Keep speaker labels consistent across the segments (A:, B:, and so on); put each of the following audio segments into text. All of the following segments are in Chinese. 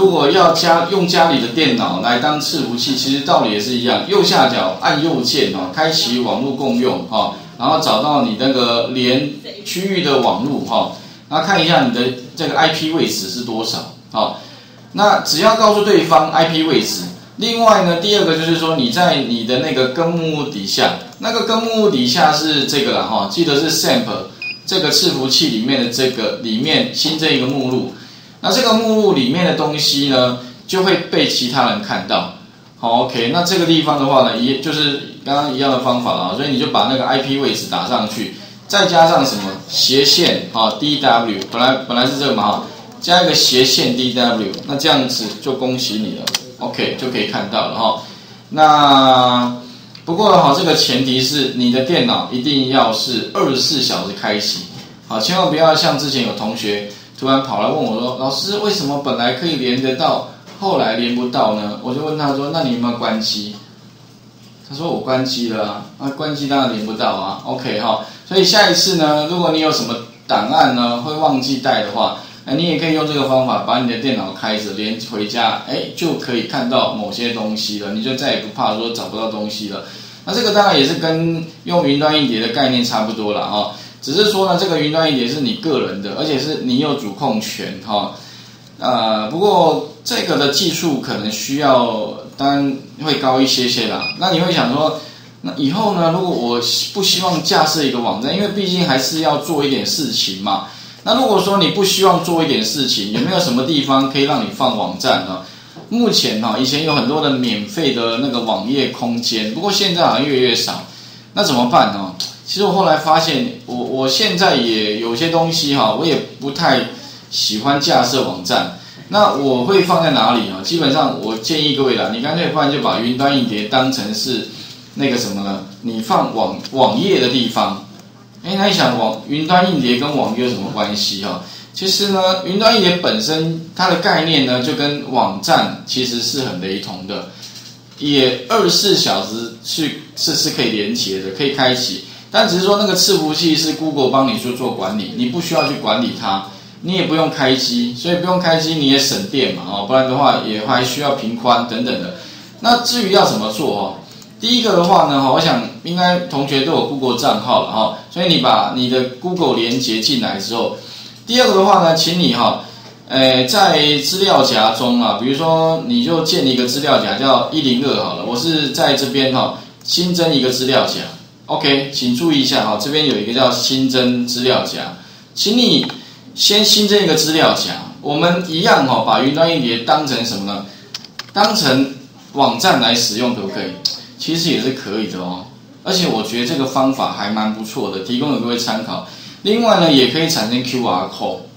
A: 如果要用家里的电脑来当伺服器，其实道理也是一样，右下角按右键哦，开启网络共用哈，然后找到你那个连区域的网络哈，然后看一下你的这个 IP 位置是多少好，那只要告诉对方 IP 位置。另外呢，第二个就是说你在你的那个根目录底下，那个根目录底下是这个啦哈，记得是 SAMP 这个伺服器里面的这个里面新增一个目录。那这个目录里面的东西呢，就会被其他人看到。好 ，OK， 那这个地方的话呢，也就是刚刚一样的方法啊，所以你就把那个 IP 位置打上去，再加上什么斜线啊 DW， 本来是这个嘛哈，加一个斜线 DW， 那这样子就恭喜你了 ，OK 就可以看到了哈。那不过哈，这个前提是你的电脑一定要是24小时开启，好，千万不要像之前有同学。突然跑来问我说：“老师，为什么本来可以连得到，后来连不到呢？”我就问他说：“那你有没有关机？”他说：“我关机了啊，那关机当然连不到啊。”OK 哈，所以下一次呢，如果你有什么档案呢会忘记带的话，你也可以用这个方法把你的电脑开着，连回家，就可以看到某些东西了，你就再也不怕说找不到东西了。那这个当然也是跟用云端硬碟的概念差不多了哈。只是说呢，这个云端硬碟是你个人的，而且是你有主控权哈。不过这个的技术可能需要，当然会高一些啦。那你会想说，那以后呢，如果我不希望架设一个网站，因为毕竟还是要做一点事情嘛。那如果说你不希望做一点事情，有没有什么地方可以让你放网站呢？目前以前有很多的免费的那个网页空间，不过现在好像越来越少。那怎么办呢？其实我后来发现，我现在也有些东西哈，我也不太喜欢架设网站。那我会放在哪里呢？基本上我建议各位啦，你干脆不然就把云端硬碟当成是那个什么呢？你放网页的地方。那你想云端硬碟跟网页有什么关系哈？其实呢，云端硬碟本身它的概念呢，就跟网站其实是很雷同的，也24小时是可以连接的，可以开启。但只是说那个伺服器是 Google 帮你去做管理，你不需要去管理它，你也不用开机，所以不用开机你也省电嘛不然的话也还需要频宽等等的。那至于要怎么做第一个的话呢我想应该同学都有 Google 账号了所以你把你的 Google 连接进来之后，第二个的话呢，请你在资料夹中比如说你就建一个资料夹叫102好了，我是在这边新增一个资料夹。OK， 请注意一下这边有一个叫新增资料夹，请你先新增一个资料夹。我们一样把云端硬碟当成什么呢？当成网站来使用可不可以？其实也是可以的而且我觉得这个方法还蛮不错的，提供给各位参考。另外呢，也可以产生 QR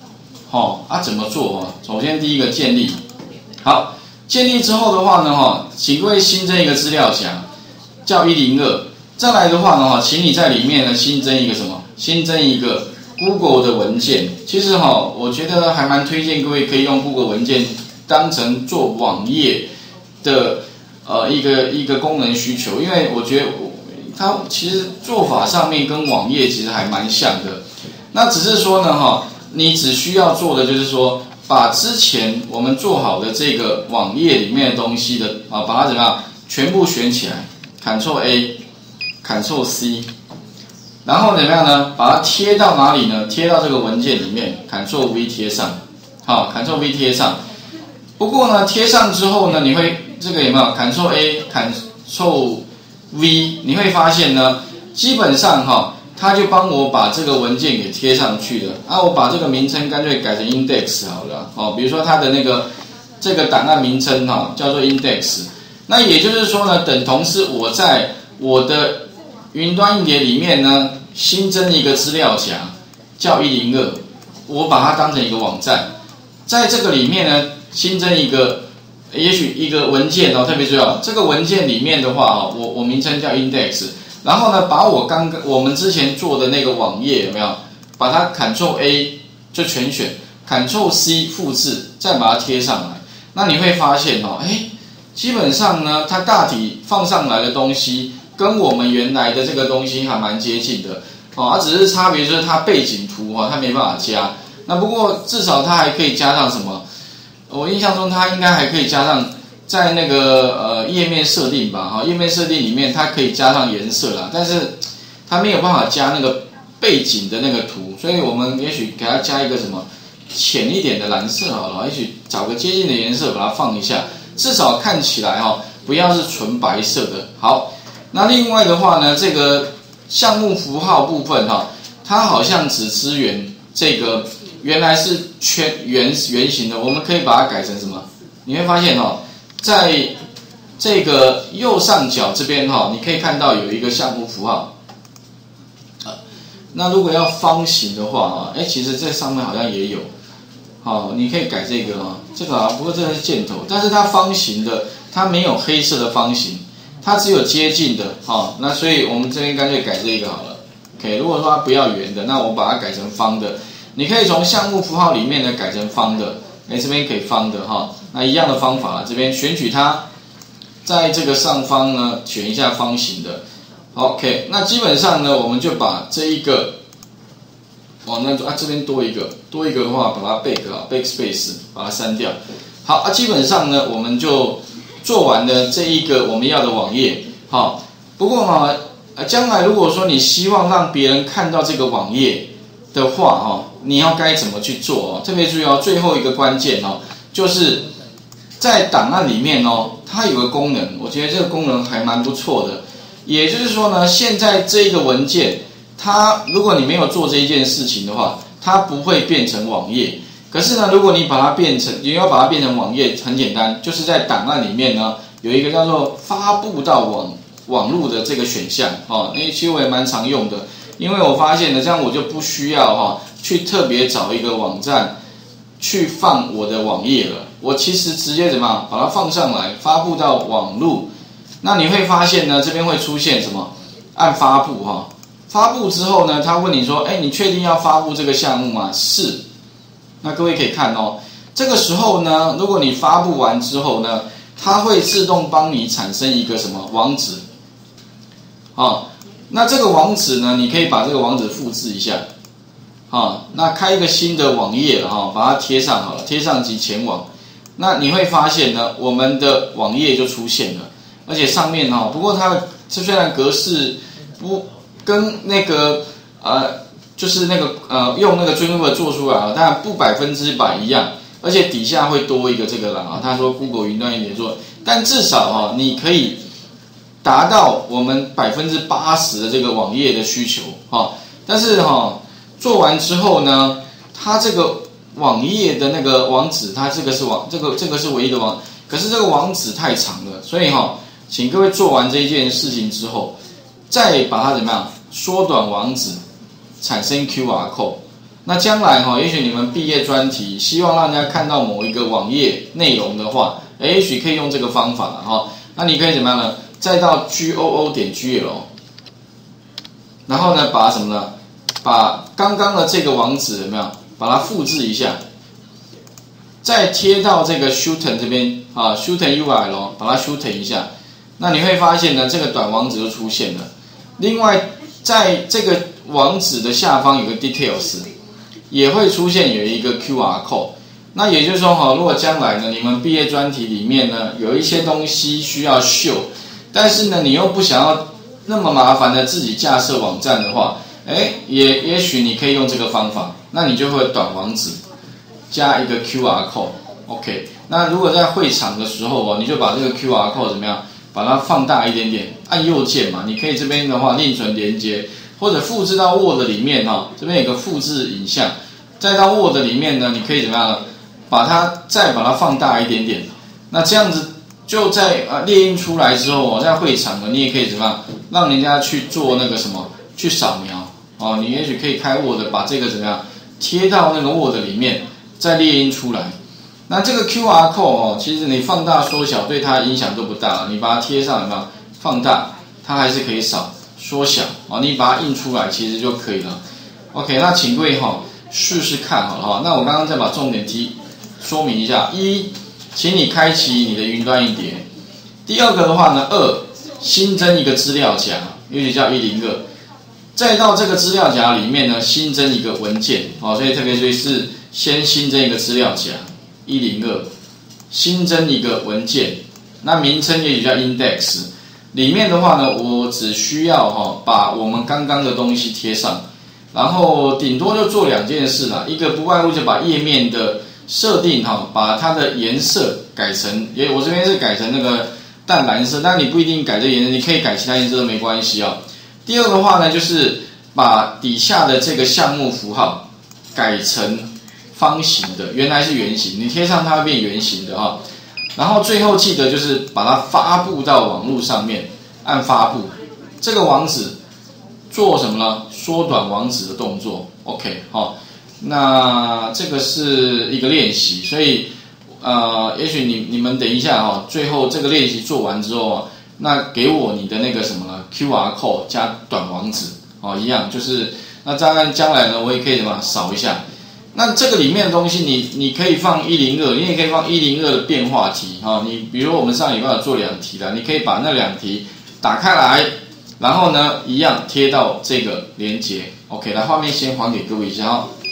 A: code。怎么做首先第一个建立，好，建立之后的话呢请各位新增一个资料夹，叫102。再来的话呢请你在里面呢新增一个什么？新增一个 Google 的文件。其实我觉得还蛮推荐各位可以用 Google 文件当成做网页的一个功能需求，因为我觉得它其实做法上面跟网页其实还蛮像的。那只是说呢你只需要做的就是说，把之前我们做好的这个网页里面的东西的把它怎么样全部选起来 ，Ctrl A。Ctrl C， 然后怎么样呢？把它贴到哪里呢？贴到这个文件里面 ，Ctrl V 贴上，Ctrl V 贴上。不过呢，贴上之后呢，你会这个有没有 Ctrl A、Ctrl V？ 你会发现呢，基本上它就帮我把这个文件给贴上去了。我把这个名称干脆改成 index 好了比如说它的这个档案名称叫做 index。那也就是说呢，等同是我在我的云端硬碟里面呢，新增一个资料夹，叫102，我把它当成一个网站，在这个里面呢，新增一个，也许一个文件特别重要，这个文件里面的话我名称叫 index， 然后呢，把我们之前做的那个网页有没有，把它 Ctrl A 就全选 ，Ctrl C 复制，再把它贴上来，那你会发现基本上呢，它大体放上来的东西。跟我们原来的这个东西还蛮接近的只是差别就是它背景图它没办法加。那不过至少它还可以加上什么我印象中它应该还可以加上在那个页面设定吧，哈，页面设定里面它可以加上颜色啦，但是它没有办法加那个背景的那个图，所以我们也许给它加一个什么浅一点的蓝色好了，也许找个接近的颜色把它放一下，至少看起来哈不要是纯白色的。好，那另外的话呢，这个项目符号部分哈，它好像只支援这个原来是圆形的，我们可以把它改成什么？你会发现哈，在这个右上角这边哈，你可以看到有一个项目符号。那如果要方形的话啊，其实这上面好像也有。好，你可以改这个啊，这个啊，不过这个是箭头，但是它方形的，它没有黑色的方形，它只有接近的，那所以我们这边干脆改这个好了。OK， 如果说它不要圆的，那我把它改成方的。你可以从项目符号里面呢改成方的，这边可以方的哈，那一样的方法，这边选取它，在这个上方呢选一下方形的。OK， 那基本上呢，我们就把这一个。这边多一个的话，把它 backspace 把它删掉。好基本上呢，我们就做完了这一个我们要的网页。好，不过将来如果说你希望让别人看到这个网页的话，你要该怎么去做？特别注意最后一个关键就是在档案里面它有个功能，我觉得这个功能还蛮不错的。也就是说呢，现在这个文件。如果你没有做这一件事情的话，它不会变成网页。可是呢，如果你要把它变成网页，很简单，就是在档案里面呢有一个叫做发布到网络的这个选项其实我也蛮常用的，因为我发现呢，这样我就不需要去特别找一个网站去放我的网页了。我其实直接怎么样把它放上来，发布到网络。那你会发现呢，这边会出现什么？按发布发布之后呢，他问你说，你确定要发布这个项目吗？是。那各位可以看这个时候呢，如果你发布完之后呢，它会自动帮你产生一个什么网址？那这个网址呢，你可以把这个网址复制一下，那开一个新的网页了把它贴上好了，贴上及前往。那你会发现呢，我们的网页就出现了，而且上面不过它虽然格式不。跟那个就是那个用那个 Dreamweaver 做出来当然不100%一样，而且底下会多一个这个啦他说 Google 云端也做，但至少你可以达到我们80%的这个网页的需求但是做完之后呢，它这个网页的那个网址，它这个是唯一的网，可是这个网址太长了，所以请各位做完这一件事情之后，再把它怎么样？缩短网址，产生 QR code。那将来也许你们毕业专题希望让人家看到某一个网页内容的话，也许可以用这个方法了那你可以怎么样呢？再到 GOO.GL， 然后呢，把什么呢？把刚刚的这个网址有没有？把它复制一下，再贴到这个 Shooten 这边Shooten URL， 把它 Shooten 一下。那你会发现呢，这个短网址就出现了。另外，在这个网址的下方有个 details， 也会出现有一个 QR code。那也就是说如果将来呢，你们毕业专题里面呢有一些东西需要秀，但是呢你又不想要那么麻烦的自己架设网站的话，也许你可以用这个方法，那你就会短网址加一个 QR code。OK， 那如果在会场的时候你就把这个 QR code 怎么样？把它放大一点点，按右键嘛，你可以这边的话另存连接，或者复制到 Word 里面这边有个复制影像，再到 Word 里面呢，你可以怎么样呢？再把它放大一点点，那这样子就在列印出来之后在会场呢，你也可以怎么样让人家去做那个什么去扫描你也许可以开 Word 把这个怎么样贴到那个 Word 里面，再列印出来。那这个 QR code 其实你放大缩小对它影响都不大，你把它贴上有没有放大，它还是可以缩小你把它印出来其实就可以了。OK， 那请各位试试看好了那我刚刚再把重点说明一下：一，请你开启你的云端硬碟；第二个的话呢，新增一个资料夹，也许叫102，再到这个资料夹里面呢新增一个文件所以特别注意是先新增一个资料夹。102 新增一个文件，那名称也许叫 index。里面的话呢，我只需要把我们刚刚的东西贴上，然后顶多就做2件事啦。一个不外乎就把页面的设定把它的颜色改成，我这边是改成那个淡蓝色，但你不一定改这颜色，你可以改其他颜色都没关系啊。第二的话呢，就是把底下的这个项目符号改成方形的，原来是圆形，你贴上它会变圆形的哈。然后最后记得就是把它发布到网络上面，按发布，这个网址做什么呢？缩短网址的动作 ，OK 那这个是一个练习，所以也许你们等一下最后这个练习做完之后那给我你的那个什么呢 ？QR code 加短网址一样，就是那当然将来呢我也可以什么扫一下。那这个里面的东西你可以放102，你也可以放102的变化题你比如说我们上礼拜有做2题的，你可以把那2题打开来，然后呢一样贴到这个连结。OK， 来画面先还给各位一下